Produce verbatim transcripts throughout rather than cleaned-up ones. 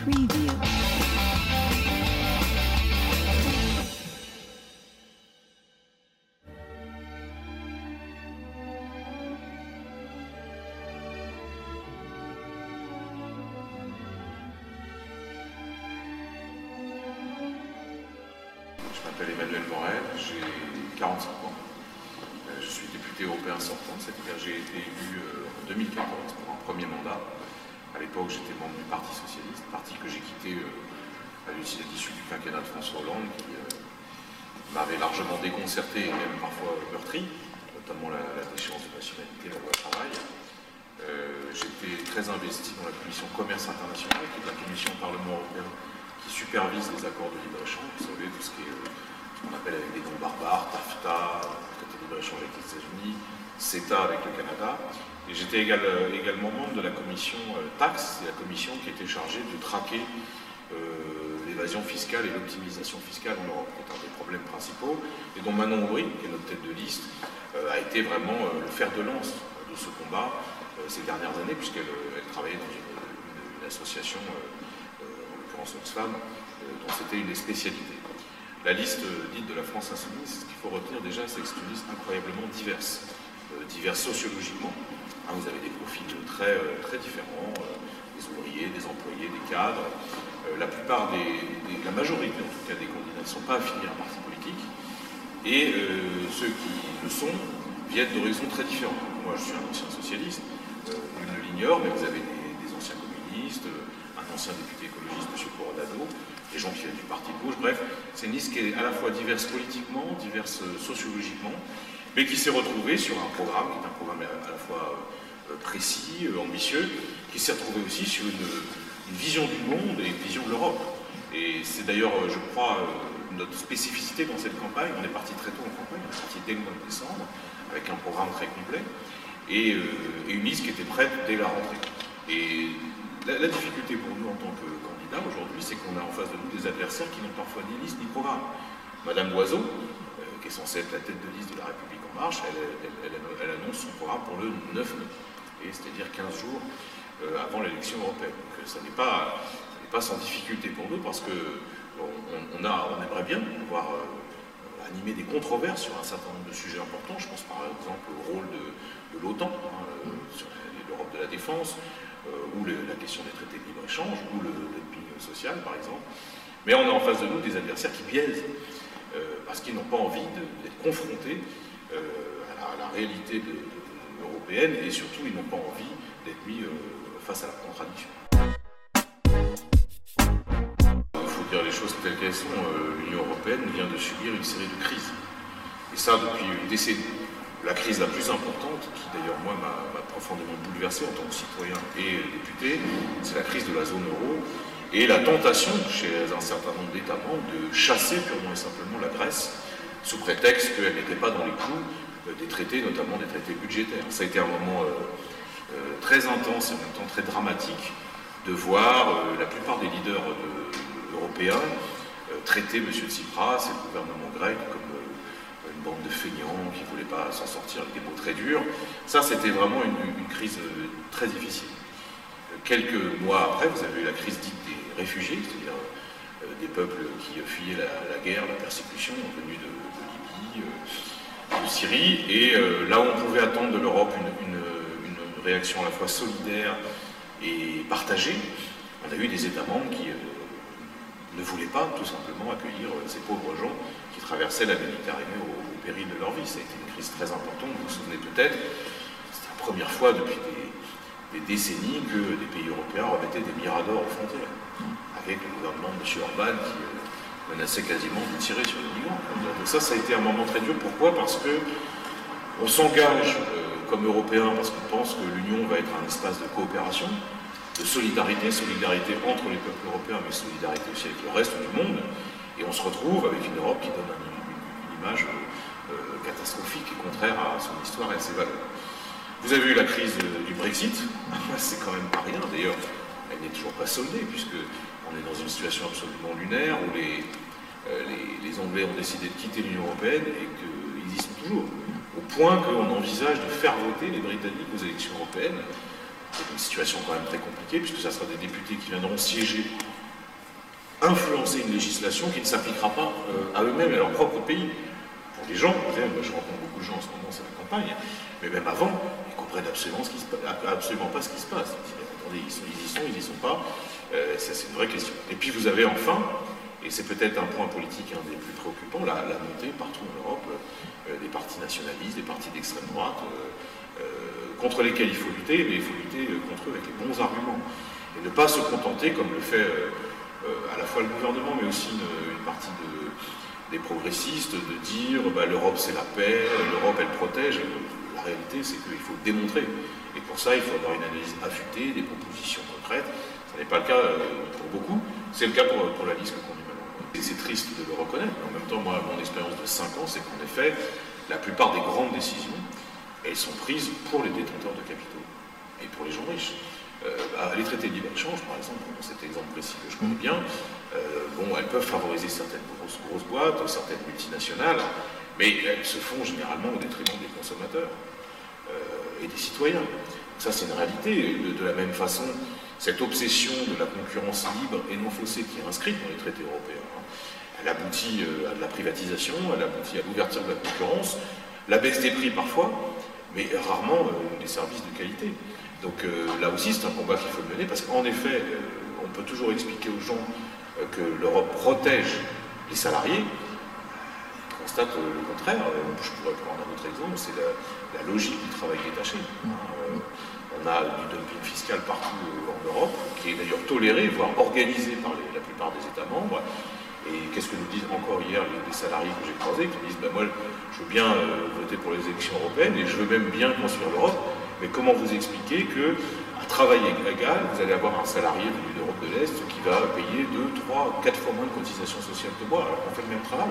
preview. Je m'appelle Emmanuel Morel, j'ai quarante-cinq ans. Je suis député européen sortant, c'est-à-dire j'ai été élu en deux mille quatorze pour un premier mandat. À l'époque, j'étais membre du Parti socialiste, parti que j'ai quitté à l'issue du quinquennat de François Hollande, qui m'avait largement déconcerté et même parfois meurtri, notamment la, la déchéance de nationalité, la loi travail. Euh, J'étais très investi dans la commission commerce international, qui est la commission au Parlement européen qui supervise les accords de libre-échange. Vous savez, tout ce qui est ce qu'on appelle avec des noms barbares, TAFTA, traité de libre-échange avec les États-Unis, CETA avec le Canada. Et j'étais égal, également membre de la commission euh, taxe, c'est la commission qui était chargée de traquer euh, l'évasion fiscale et l'optimisation fiscale en Europe, qui est un des problèmes principaux, et dont Manon Aubry, qui est notre tête de liste, euh, a été vraiment euh, le fer de lance de ce combat euh, ces dernières années, puisqu'elle elle travaillait dans une, une, une association, euh, euh, en l'occurrence Oxfam, euh, dont c'était une des spécialités. La liste euh, dite de la France insoumise, ce qu'il faut retenir déjà, c'est que c'est une liste incroyablement diverse, euh, diverse sociologiquement. Hein, vous avez des profils très, euh, très différents, euh, des ouvriers, des employés, des cadres. Euh, la plupart des, des, la majorité en tout cas des candidats ne sont pas affiliés à un parti politique, et euh, ceux qui le sont viennent d'horizons très différents. Moi je suis un ancien socialiste, euh, nul ne l'ignore, mais vous avez des, des anciens communistes, euh, un ancien député écologiste, M. Coronado, des gens qui viennent du parti de gauche. Bref, c'est une liste qui est à la fois diverse politiquement, diverse sociologiquement, mais qui s'est retrouvée sur un programme qui est un programme à la fois euh, précis, euh, ambitieux, qui s'est retrouvé aussi sur une, une vision du monde et une vision de l'Europe. Et c'est d'ailleurs, je crois, euh, notre spécificité dans cette campagne. On est parti très tôt en campagne, on est parti dès le mois de décembre, avec un programme très complet, et, euh, et une liste qui était prête dès la rentrée. Et la, la difficulté pour nous en tant que candidats aujourd'hui, c'est qu'on a en face de nous des adversaires qui n'ont parfois ni liste ni programme. Madame Loiseau, euh, qui est censée être la tête de liste de la République en marche, elle, elle, elle, elle annonce son programme pour le neuf mai, c'est-à-dire quinze jours euh, avant l'élection européenne. Donc ça n'est pas, ça n'est pas sans difficulté pour nous, parce que bon, on, on, a, on aimerait bien pouvoir euh, animer des controverses sur un certain nombre de sujets importants. Je pense par exemple au rôle de, de l'OTAN, hein, euh, sur l'Europe de la défense, euh, ou le, la question des traités de libre-échange, ou le dumping social par exemple. Mais on a en face de nous des adversaires qui biaisent, euh, parce qu'ils n'ont pas envie d'être confrontés euh, à, la, à la réalité de, de, de européenne, et surtout ils n'ont pas envie d'être mis euh, face à la contradiction. Il faut dire les choses telles qu'elles sont. Euh, L'Union européenne vient de subir une série de crises, et ça depuis une décennie. La crise la plus importante, qui d'ailleurs moi m'a profondément bouleversé en tant que citoyen et député, c'est la crise de la zone euro, et la tentation chez un certain nombre d'États membres de chasser purement et simplement la Grèce, sous prétexte qu'elle n'était pas dans les clous des traités, notamment des traités budgétaires. Ça a été un moment euh, euh, très intense et en même temps très dramatique de voir euh, la plupart des leaders de, européens euh, traiter M. Tsipras et le gouvernement grec comme euh, une bande de feignants qui ne voulaient pas s'en sortir avec des mots très durs. Ça, c'était vraiment une, une crise euh, très difficile. Euh, quelques mois après, vous avez eu la crise dite des réfugiés, c'est-à-dire euh, des peuples qui fuyaient la, la guerre, la persécution, venus de, de Libye, euh, de Syrie, et euh, là où on pouvait attendre de l'Europe une, une, une réaction à la fois solidaire et partagée, on a eu des États membres qui euh, ne voulaient pas tout simplement accueillir euh, ces pauvres gens qui traversaient la Méditerranée au, au péril de leur vie. Ça a été une crise très importante, vous vous souvenez peut-être, c'était la première fois depuis des des décennies que des pays européens remettaient des miradors aux frontières, avec le gouvernement de M. Orban qui euh, menaçait quasiment de tirer sur les migrants. Donc ça, ça a été un moment très dur. Pourquoi? Parce que on s'engage euh, comme Européens, parce qu'on pense que l'Union va être un espace de coopération, de solidarité, solidarité entre les peuples européens, mais solidarité aussi avec le reste du monde, et on se retrouve avec une Europe qui donne une, une, une image euh, catastrophique et contraire à son histoire et à ses valeurs. Vous avez eu la crise du Brexit, c'est quand même pas rien, d'ailleurs, elle n'est toujours pas soldée, puisqu'on est dans une situation absolument lunaire, où les, euh, les, les Anglais ont décidé de quitter l'Union européenne, et qu'ils y sont toujours, au point qu'on envisage de faire voter les Britanniques aux élections européennes. C'est une situation quand même très compliquée, puisque ça sera des députés qui viendront siéger influencer une législation qui ne s'appliquera pas euh, à eux-mêmes et à leur propre pays. Pour les gens, vous savez, moi je rencontre beaucoup de gens en ce moment, c'est la campagne, mais même avant, ils comprennent absolument, ce qui se, absolument pas ce qui se passe. Ils disent, attendez, ils, sont, ils y sont, ils y sont pas. Euh, ça, c'est une vraie question. Et puis vous avez enfin, et c'est peut-être un point politique un des plus préoccupants, la, la montée partout en Europe euh, des partis nationalistes, des partis d'extrême droite, euh, euh, contre lesquels il faut lutter, mais il faut lutter contre eux avec les bons arguments. Et ne pas se contenter, comme le fait euh, euh, à la fois le gouvernement, mais aussi une, une partie de, des progressistes, de dire bah, l'Europe c'est la paix, l'Europe elle protège. La réalité c'est qu'il faut démontrer. Et pour ça, il faut avoir une analyse affûtée, des propositions concrètes. Ce n'est pas le cas euh, pour beaucoup, c'est le cas pour, pour la liste que conduit maintenant. Et c'est triste de le reconnaître, mais en même temps, moi, mon expérience de cinq ans, c'est qu'en effet, la plupart des grandes décisions, elles sont prises pour les détenteurs de capitaux et pour les gens riches. Euh, bah, les traités de libre-échange, par exemple, cet exemple précis que je connais bien, euh, bon, elles peuvent favoriser certaines grosses, grosses boîtes, certaines multinationales, mais elles se font généralement au détriment des consommateurs euh, et des citoyens. Donc ça, c'est une réalité. De, de la même façon, cette obsession de la concurrence libre et non faussée qui est inscrite dans les traités européens, elle aboutit à de la privatisation, elle aboutit à l'ouverture de la concurrence, la baisse des prix parfois, mais rarement euh, des services de qualité. Donc euh, là aussi, c'est un combat qu'il faut mener, parce qu'en effet, euh, on peut toujours expliquer aux gens euh, que l'Europe protège les salariés. Ils constatent euh, le contraire. Euh, je pourrais prendre un autre exemple, c'est la, la logique du travail détaché. Euh, on a du dumping fiscal partout euh, en Europe, qui est d'ailleurs toléré, voire organisé par les, la plupart des États membres. Et qu'est-ce que nous disent encore hier les, les salariés que j'ai croisés, qui disent ben moi je veux bien euh, voter pour les élections européennes et je veux même bien construire l'Europe, mais comment vous expliquer que à travail égal, vous allez avoir un salarié venu d'Europe de l'Est qui va payer deux, trois, quatre fois moins de cotisations sociales que moi, alors qu'on fait le même travail.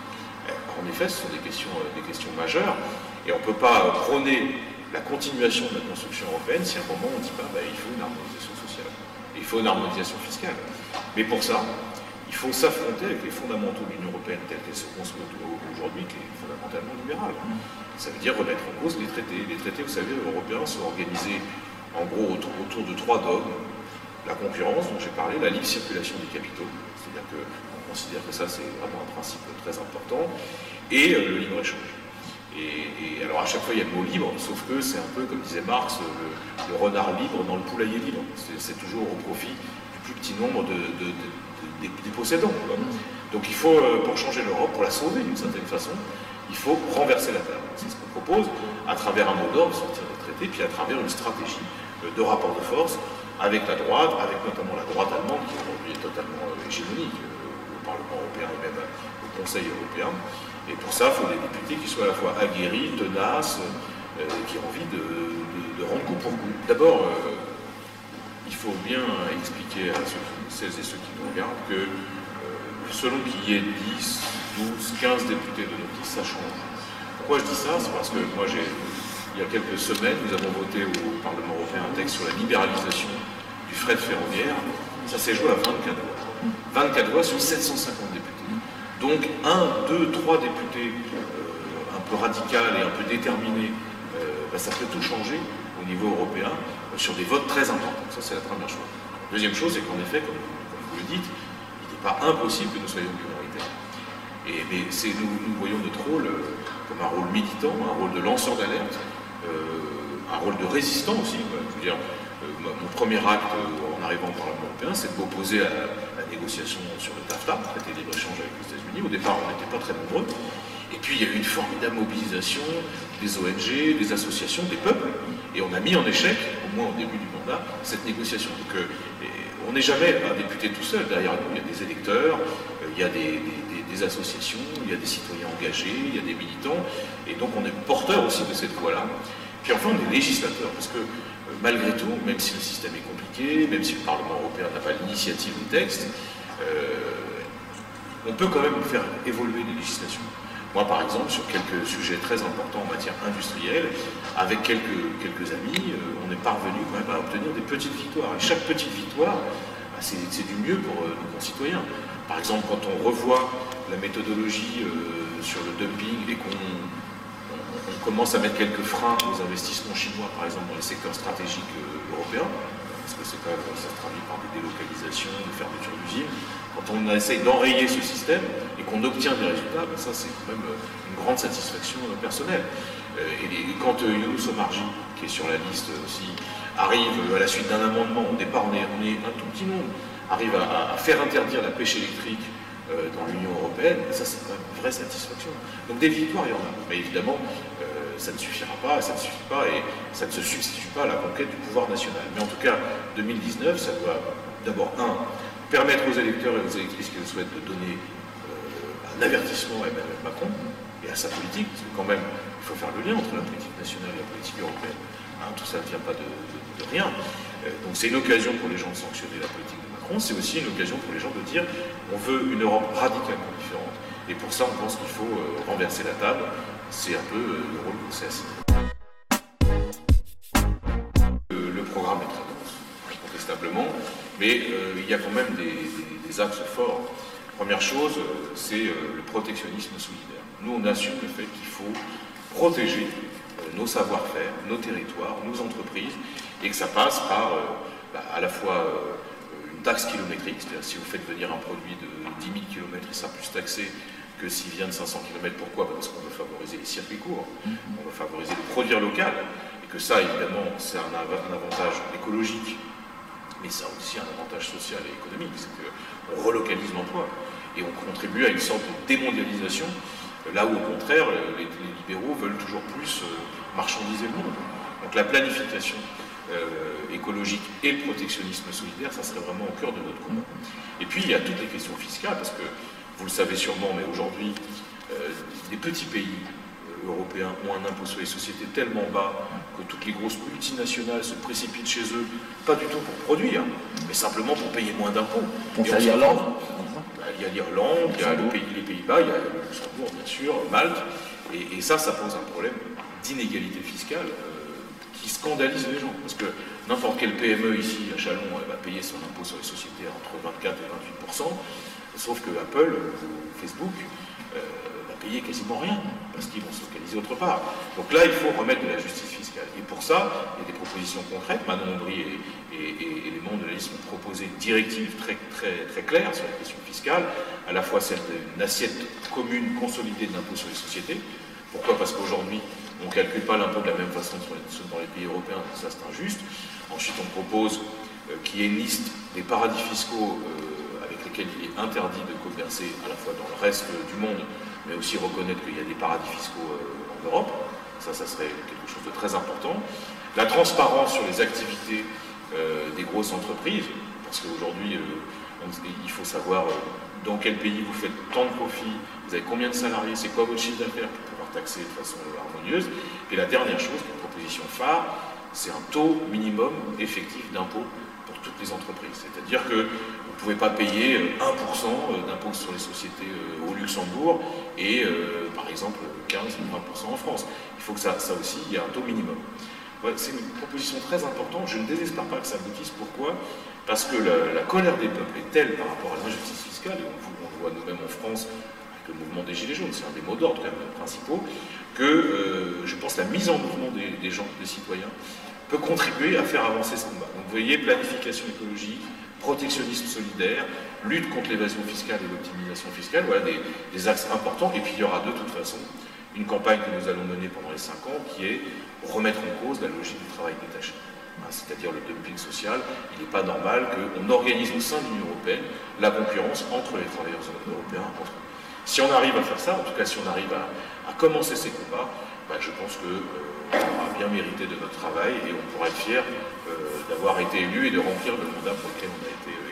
En effet, ce sont des questions, des questions majeures, et on ne peut pas prôner la continuation de la construction européenne si à un moment on ne dit pas ben, il faut une harmonisation sociale, il faut une harmonisation fiscale. Mais pour ça, il faut s'affronter avec les fondamentaux de l'Union européenne telle qu'elle se construit aujourd'hui, qui est fondamentalement libérale. Ça veut dire remettre en cause les traités. Les traités, vous savez, européens sont organisés en gros autour, autour de trois dogmes. La concurrence, dont j'ai parlé, la libre circulation des capitaux, c'est-à-dire qu'on considère que ça c'est vraiment un principe très important, et euh, le libre-échange. Et, et alors à chaque fois il y a le mot libre, sauf que c'est un peu comme disait Marx, le, le renard libre dans le poulailler libre. C'est toujours au profit du plus petit nombre de, de, de Des, des possédants. Quoi. Donc il faut, pour changer l'Europe, pour la sauver d'une certaine façon, il faut renverser la table. C'est ce qu'on propose à travers un mot d'ordre, sortir des traités, puis à travers une stratégie de rapport de force avec la droite, avec notamment la droite allemande qui aujourd'hui est totalement hégémonique au Parlement européen et même au Conseil européen. Et pour ça, il faut des députés qui soient à la fois aguerris, tenaces, euh, qui ont envie de, de, de rendre coup pour coup. D'abord, euh, il faut bien expliquer à ceux, qui, celles et ceux qui nous regardent que euh, selon qu'il y ait dix, douze, quinze députés de notre liste, ça change. Pourquoi je dis ça? C'est parce que moi, j'ai, il y a quelques semaines, nous avons voté au Parlement européen un texte sur la libéralisation du fret ferroviaire. Ça s'est joué à vingt-quatre voix. vingt-quatre voix sur sept cent cinquante députés. Donc un, deux, trois députés euh, un peu radicaux et un peu déterminés, euh, ben, ça peut tout changer au niveau européen sur des votes très importants. Ça, c'est la première chose. Deuxième chose, c'est qu'en effet, comme, comme vous le dites, il n'est pas impossible que nous soyons minoritaires. Et, mais nous, nous voyons notre rôle euh, comme un rôle militant, un rôle de lanceur d'alerte, euh, un rôle de résistant aussi. Quoi. Je veux dire, euh, mon premier acte euh, en arrivant au Parlement européen, c'est de m'opposer à la, la négociation sur le TAFTA, le traité de libre-échange avec les États-Unis. Au départ, on n'était pas très nombreux. Et puis, il y a eu une formidable mobilisation des O N G, des associations, des peuples. Et on a mis en échec, au moins au début du mandat, cette négociation. Donc, euh, on n'est jamais un député tout seul. Derrière nous, il y a des électeurs, euh, il y a des, des, des associations, il y a des citoyens engagés, il y a des militants. Et donc, on est porteur aussi de cette voie-là. Puis enfin, on est législateur, parce que euh, malgré tout, même si le système est compliqué, même si le Parlement européen n'a pas l'initiative du texte, euh, on peut quand même faire évoluer les législations. Moi, par exemple, sur quelques sujets très importants en matière industrielle, avec quelques, quelques amis, euh, on est parvenu quand même à obtenir des petites victoires. Et chaque petite victoire, bah, c'est du mieux pour euh, nos concitoyens. Par exemple, quand on revoit la méthodologie euh, sur le dumping et qu'on on, on commence à mettre quelques freins aux investissements chinois, par exemple, dans les secteurs stratégiques euh, européens, parce que c'est quand même, ça se traduit par des délocalisations, des fermetures d'usines, quand on essaye d'enrayer ce système et qu'on obtient des résultats, ben ça c'est quand même une grande satisfaction personnelle. Et quand Younous Omarjee, qui est sur la liste aussi, arrive à la suite d'un amendement, au départ on est, on est un tout petit nombre, arrive à, à faire interdire la pêche électrique euh, dans l'Union européenne, ça c'est quand même une vraie satisfaction. Donc des victoires il y en a, mais évidemment euh, ça ne suffira pas, ça ne suffit pas et ça ne se substitue pas à la conquête du pouvoir national. Mais en tout cas, deux mille dix-neuf, ça doit d'abord, un, permettre aux électeurs et aux électrices qui le souhaitent de donner euh, un avertissement à Emmanuel Macron et à sa politique, parce que quand même, il faut faire le lien entre la politique nationale et la politique européenne. Hein, tout ça ne vient pas de, de, de rien. Euh, donc c'est une occasion pour les gens de sanctionner la politique de Macron, c'est aussi une occasion pour les gens de dire on veut une Europe radicalement différente. Et pour ça, on pense qu'il faut euh, renverser la table. C'est un peu euh, le rôle qu'on s'est assigné. Euh, le programme est très dense, incontestablement, mais euh, il y a quand même des, des, des axes forts. Première chose, euh, c'est euh, le protectionnisme solidaire. Nous, on assume le fait qu'il faut protéger euh, nos savoir-faire, nos territoires, nos entreprises, et que ça passe par euh, bah, à la fois euh, une taxe kilométrique, c'est-à-dire si vous faites venir un produit de dix mille kilomètres, il sera plus taxé que s'il vient de cinq cents kilomètres. Pourquoi? Parce qu'on veut favoriser les circuits courts, on veut favoriser le produire local, et que ça, évidemment, c'est un, un avantage écologique, mais ça a aussi un avantage social et économique, c'est qu'on relocalise l'emploi, et on contribue à une sorte de démondialisation, là où au contraire, les, les libéraux veulent toujours plus euh, marchandiser le monde. Donc la planification euh, écologique et le protectionnisme solidaire, ça serait vraiment au cœur de notre combat. Et puis il y a toutes les questions fiscales, parce que vous le savez sûrement, mais aujourd'hui, euh, des petits pays euh, européens ont un impôt sur les sociétés tellement bas que toutes les grosses multinationales se précipitent chez eux, pas du tout pour produire, mais simplement pour payer moins d'impôts. Pour ça, l'Irlande. Il y a l'Irlande, il y a le pays, les Pays-Bas, il y a le Luxembourg, bien sûr, Malte, et, et ça, ça pose un problème d'inégalité fiscale euh, qui scandalise les gens, parce que n'importe quel P M E ici à Chalon, elle va payer son impôt sur les sociétés entre vingt-quatre et vingt-huit pour cent, sauf que Apple ou Facebook euh, va payer quasiment rien, parce qu'ils vont se localiser autre part. Donc là, il faut remettre de la justice fiscale. Et pour ça, il y a des propositions concrètes. Manon Aubry et, et, et, et les membres de la liste ont proposé une directive très, très, très claire sur la question fiscale, à la fois celle d'une assiette commune consolidée d'impôt sur les sociétés. Pourquoi? Parce qu'aujourd'hui, on ne calcule pas l'impôt de la même façon que dans les pays européens, ça c'est injuste. Ensuite, on propose euh, qu'il y ait une liste des paradis fiscaux euh, avec lesquels il est interdit de commercer à la fois dans le reste du monde, mais aussi reconnaître qu'il y a des paradis fiscaux euh, en Europe. Ça, ça serait quelque chose de très important. La transparence sur les activités euh, des grosses entreprises, parce qu'aujourd'hui, euh, il faut savoir euh, dans quel pays vous faites tant de profits, vous avez combien de salariés, c'est quoi votre chiffre d'affaires pour pouvoir taxer de façon harmonieuse. Et la dernière chose, une proposition phare, c'est un taux minimum effectif d'impôt pour toutes les entreprises. C'est-à-dire que vous ne pouvez pas payer un pour cent d'impôt sur les sociétés au Luxembourg et, euh, par exemple, quinze ou vingt pour cent en France. Il faut que ça, ça aussi, il y ait un taux minimum. Voilà, c'est une proposition très importante. Je ne désespère pas que ça aboutisse. Pourquoi? Parce que la, la colère des peuples est telle par rapport à l'injustice fiscale, et on, on le voit nous-mêmes en France, avec le mouvement des Gilets jaunes, c'est un des mots d'ordre quand même principaux, que euh, je pense que la mise en mouvement des, des gens, des citoyens, peut contribuer à faire avancer ce combat. Donc vous voyez, planification écologique, protectionnisme solidaire, lutte contre l'évasion fiscale et l'optimisation fiscale, voilà des, des axes importants. Et puis il y aura de toute façon une campagne que nous allons mener pendant les cinq ans qui est remettre en cause la logique du travail détaché. C'est-à-dire le dumping social. Il n'est pas normal qu'on organise au sein de l'Union européenne la concurrence entre les travailleurs européens. Entre eux. Si on arrive à faire ça, en tout cas si on arrive à, à commencer ces combats, ben, je pense que euh, on aura bien mérité de notre travail et on pourra être fier euh, d'avoir été élu et de remplir le mandat pour lequel on a été euh,